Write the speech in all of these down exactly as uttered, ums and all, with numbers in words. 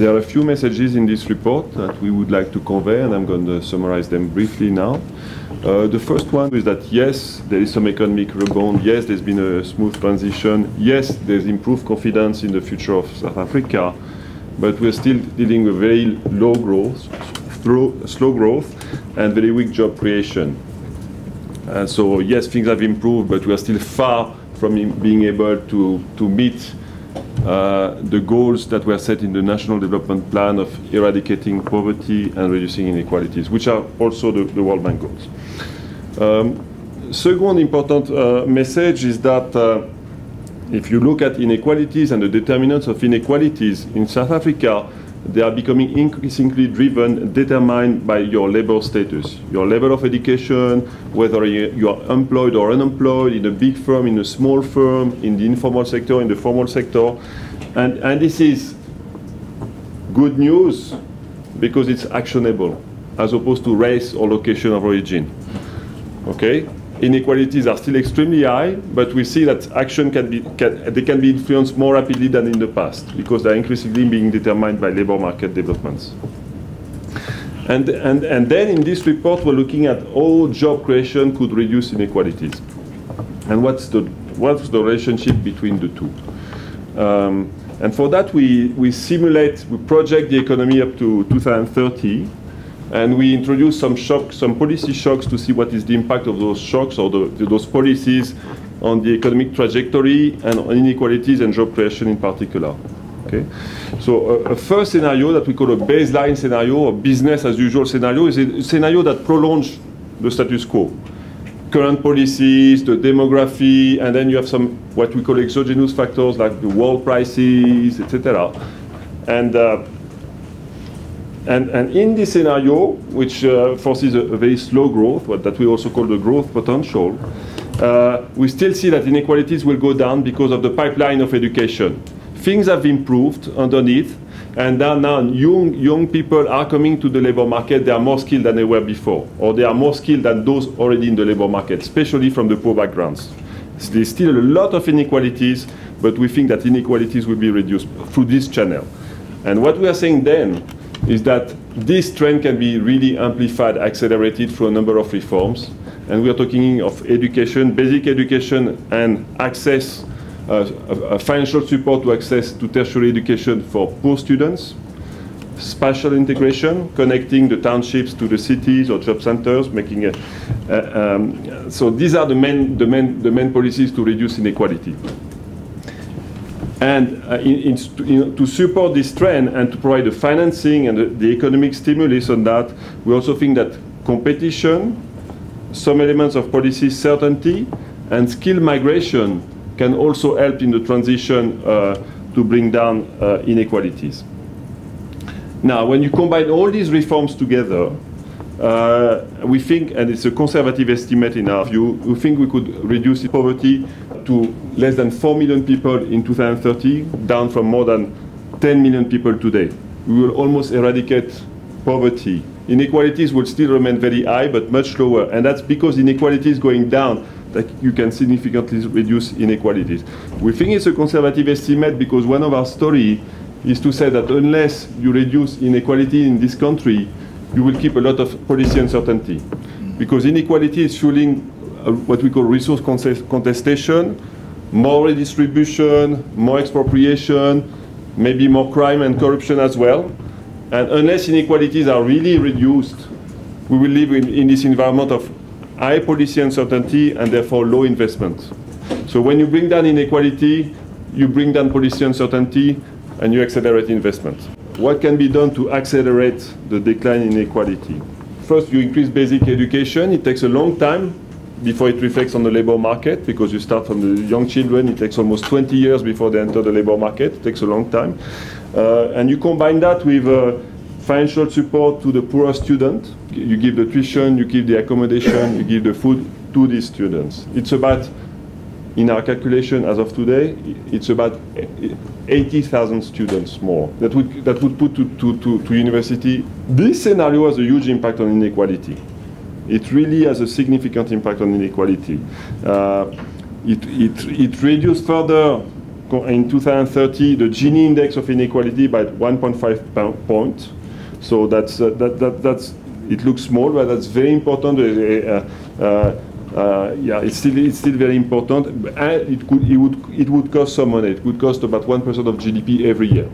There are a few messages in this report that we would like to convey, and I'm going to summarize them briefly now. Uh, the first one is that yes, there is some economic rebound, yes, there's been a smooth transition, yes, there's improved confidence in the future of South Africa, but we're still dealing with very low growth, slow, slow growth, and very weak job creation. Uh, so yes, things have improved, but we are still far from being able to, to meet uh, the goals that were set in the National Development Plan of eradicating poverty and reducing inequalities, which are also the, the World Bank goals. Um, second important uh, message is that uh, if you look at inequalities and the determinants of inequalities in South Africa, they are becoming increasingly driven, determined by your labor status, your level of education, whether you are employed or unemployed, in a big firm, in a small firm, in the informal sector, in the formal sector. And, and this is good news because it's actionable, as opposed to race or location of origin. Okay? Inequalities are still extremely high, but we see that action can be, can, they can be influenced more rapidly than in the past because they're increasingly being determined by labor market developments. And, and, and then in this report, we're looking at how job creation could reduce inequalities. And what's the, what's the relationship between the two? Um, and for that, we, we simulate, we project the economy up to two thousand thirty. And we introduce some shocks, some policy shocks to see what is the impact of those shocks or the, those policies on the economic trajectory and on inequalities and job creation in particular. Okay? So a, a first scenario that we call a baseline scenario or business as usual scenario is a scenario that prolongs the status quo. Current policies, the demography, and then you have some what we call exogenous factors like the world prices, et cetera. And uh, And, and in this scenario, which uh, forces a, a very slow growth, what that we also call the growth potential, uh, we still see that inequalities will go down because of the pipeline of education. Things have improved underneath, and now, now young, young people are coming to the labor market. They are more skilled than they were before, or they are more skilled than those already in the labor market, especially from the poor backgrounds. There's still a lot of inequalities, but we think that inequalities will be reduced through this channel. And what we are saying then is that this trend can be really amplified, accelerated through a number of reforms. And we are talking of education, basic education, and access, uh, uh, financial support to access to tertiary education for poor students, spatial integration, connecting the townships to the cities or job centers, making a, uh, um, so these are the main, the, main, the main policies to reduce inequality. And uh, in, in, in, to support this trend and to provide the financing and the, the economic stimulus on that, we also think that competition, some elements of policy certainty, and skill migration can also help in the transition uh, to bring down uh, inequalities. Now, when you combine all these reforms together, uh, we think, and it's a conservative estimate in our view, we think we could reduce poverty to less than four million people in two thousand thirty, down from more than ten million people today. We will almost eradicate poverty. Inequalities will still remain very high, but much lower. And that's because inequalities going down, that you can significantly reduce inequalities. We think it's a conservative estimate because one of our stories is to say that unless you reduce inequality in this country, you will keep a lot of policy uncertainty. Because inequality is fueling Uh, what we call resource contestation, more redistribution, more expropriation, maybe more crime and corruption as well. And unless inequalities are really reduced, we will live in, in this environment of high policy uncertainty and therefore low investment. So when you bring down inequality, you bring down policy uncertainty and you accelerate investment. What can be done to accelerate the decline in inequality? First, you increase basic education. It takes a long time before it reflects on the labor market, because you start from the young children, it takes almost twenty years before they enter the labor market. It takes a long time. Uh, and you combine that with uh, financial support to the poorer student. You give the tuition, you give the accommodation, you give the food to these students. It's about, in our calculation as of today, it's about eighty thousand students more that would, that would put to, to, to, to university. This scenario has a huge impact on inequality. It really has a significant impact on inequality. Uh, it, it, it reduces further in two thousand thirty the Gini index of inequality by one point five points. So that's uh, that, that that's it looks small, but that's very important. Uh, uh, uh, yeah, it's still it's still very important. And it could it would it would cost some money. It would cost about one percent of G D P every year.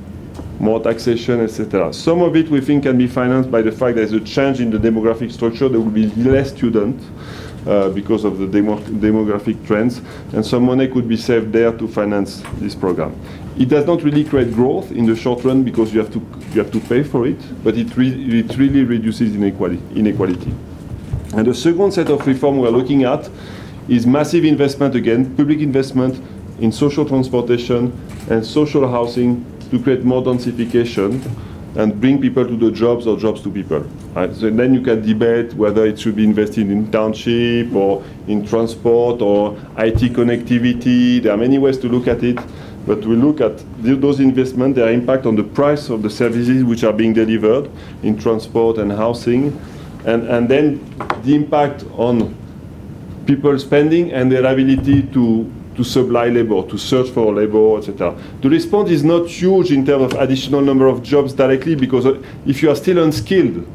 More taxation, et cetera. Some of it we think can be financed by the fact there's a change in the demographic structure. There will be less students uh, because of the demo demographic trends, and some money could be saved there to finance this program. It does not really create growth in the short run because you have to you have to pay for it, but it, re it really reduces inequality. inequality. And the second set of reform we're looking at is massive investment, again, public investment in social transportation and social housing to create more densification and bring people to the jobs or jobs to people. Right? So then you can debate whether it should be invested in township or in transport or I T connectivity. There are many ways to look at it, but we look at those investments, their impact on the price of the services which are being delivered in transport and housing, and, and then the impact on people spending and their ability to to supply labor, to search for labor, et cetera. The response is not huge in terms of additional number of jobs directly, because if you are still unskilled,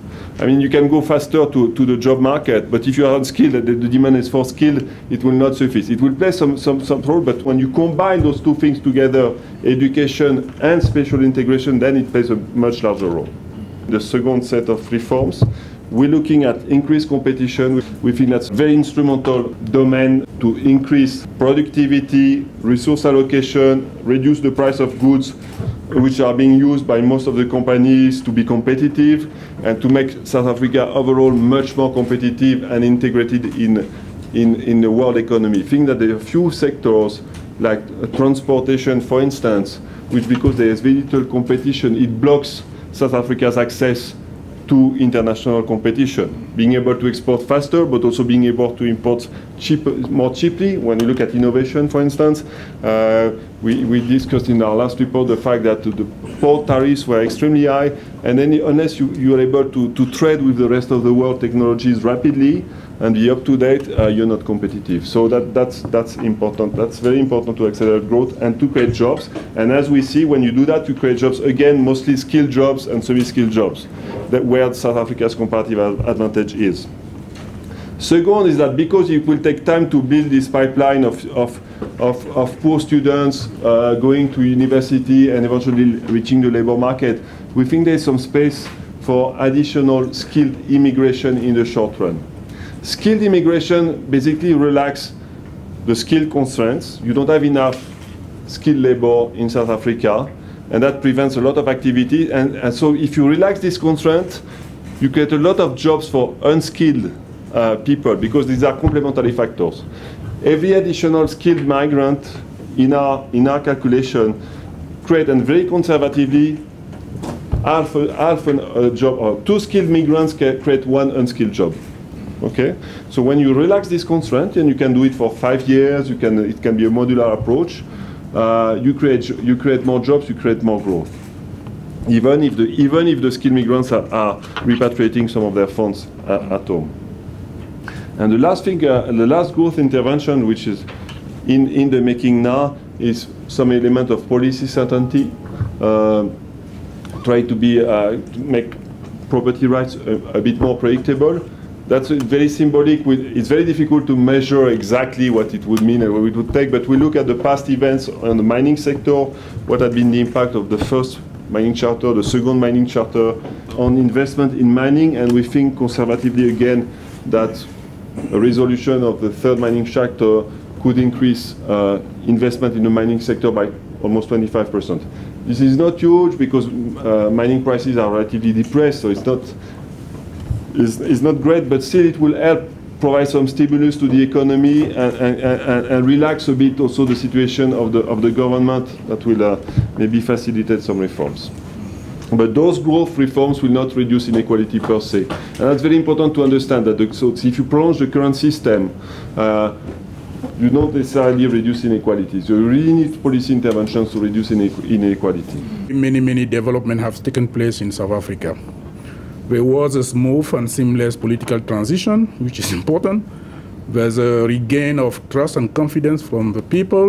I mean, you can go faster to, to the job market, but if you are unskilled, the, the demand is for skilled, it will not suffice. It will play some, some, some role, but when you combine those two things together, education and spatial integration, then it plays a much larger role. The second set of reforms, we're looking at increased competition. We think that's a very instrumental domain to increase productivity, resource allocation, reduce the price of goods which are being used by most of the companies to be competitive, and to make South Africa overall much more competitive and integrated in, in, in the world economy. I think that there are a few sectors, like transportation, for instance, which because there is very little competition, it blocks South Africa's access to international competition, being able to export faster, but also being able to import cheap, more cheaply. When you look at innovation, for instance, uh, we, we discussed in our last report the fact that the port tariffs were extremely high, and then unless you, you are able to, to trade with the rest of the world technologies rapidly and be up to date, uh, you're not competitive. So that, that's, that's important. That's very important to accelerate growth and to create jobs. And as we see, when you do that, you create jobs, again, mostly skilled jobs and semi-skilled jobs, that where South Africa's comparative advantage is. Second is that because it will take time to build this pipeline of, of, of, of poor students uh, going to university and eventually reaching the labor market, we think there's some space for additional skilled immigration in the short run. Skilled immigration basically relax the skill constraints. You don't have enough skilled labor in South Africa, and that prevents a lot of activity. And, and so if you relax this constraint, you create a lot of jobs for unskilled uh, people, because these are complementary factors. Every additional skilled migrant in our, in our calculation create, and very conservatively, half a, half a job, or two skilled migrants can create one unskilled job. Okay, so when you relax this constraint, and you can do it for five years, you can, it can be a modular approach. Uh, you create you create more jobs, you create more growth. Even if the even if the skilled migrants are, are repatriating some of their funds at, at home. And the last thing, uh, the last growth intervention, which is in in the making now, is some element of policy certainty. Uh, try to be uh, to make property rights a, a bit more predictable. That's very symbolic. It's very difficult to measure exactly what it would mean and what it would take, but we look at the past events on the mining sector, what had been the impact of the first mining charter, the second mining charter on investment in mining, and we think conservatively again that a resolution of the third mining charter could increase uh, investment in the mining sector by almost twenty-five percent. This is not huge because uh, mining prices are relatively depressed, so it's not Is, is not great, but still it will help provide some stimulus to the economy and, and, and, and relax a bit also the situation of the, of the government that will uh, maybe facilitate some reforms. But those growth reforms will not reduce inequality per se. And that's very important to understand that the, so if you prolong the current system, uh, you don't necessarily reduce inequalities. You really need policy interventions to reduce inequality. Many, many developments have taken place in South Africa. There was a smooth and seamless political transition, which is important. There's a regain of trust and confidence from the people.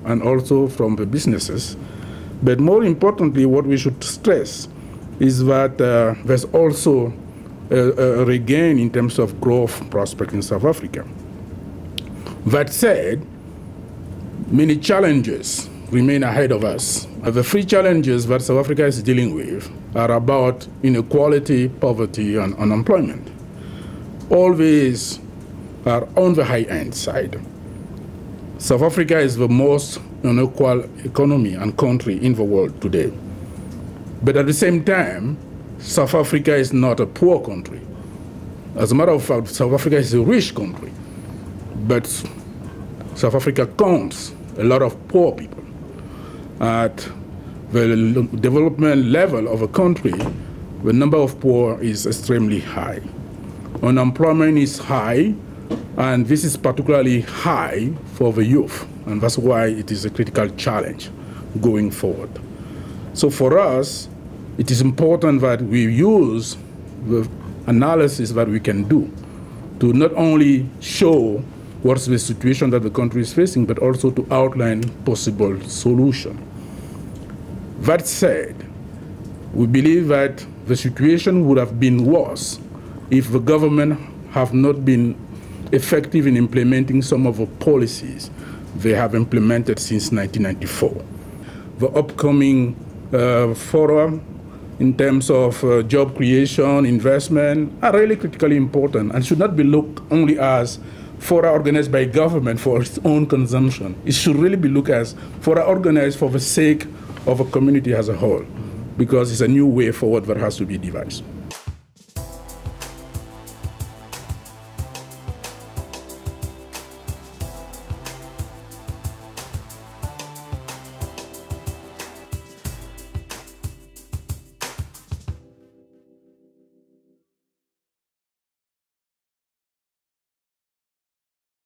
and also from the businesses. But more importantly, what we should stress is that uh, there's also a, a regain in terms of growth prospect in South Africa. That said, many challenges remain ahead of us. The three challenges that South Africa is dealing with are about inequality, poverty, and unemployment. All these are on the high-end side. South Africa is the most unequal economy and country in the world today. But at the same time, South Africa is not a poor country. As a matter of fact, South Africa is a rich country. But South Africa counts a lot of poor people. At the development level of a country, the number of poor is extremely high. Unemployment is high, and this is particularly high for the youth, and that's why it is a critical challenge going forward. So for us, it is important that we use the analysis that we can do to not only show what's the situation that the country is facing, but also to outline possible solutions. That said, we believe that the situation would have been worse if the government have not been effective in implementing some of the policies they have implemented since nineteen ninety-four. The upcoming uh, forum in terms of uh, job creation, investment, are really critically important and should not be looked only as fora organized by government for its own consumption. It should really be looked as fora organized for the sake of a community as a whole, because it's a new way forward that has to be devised.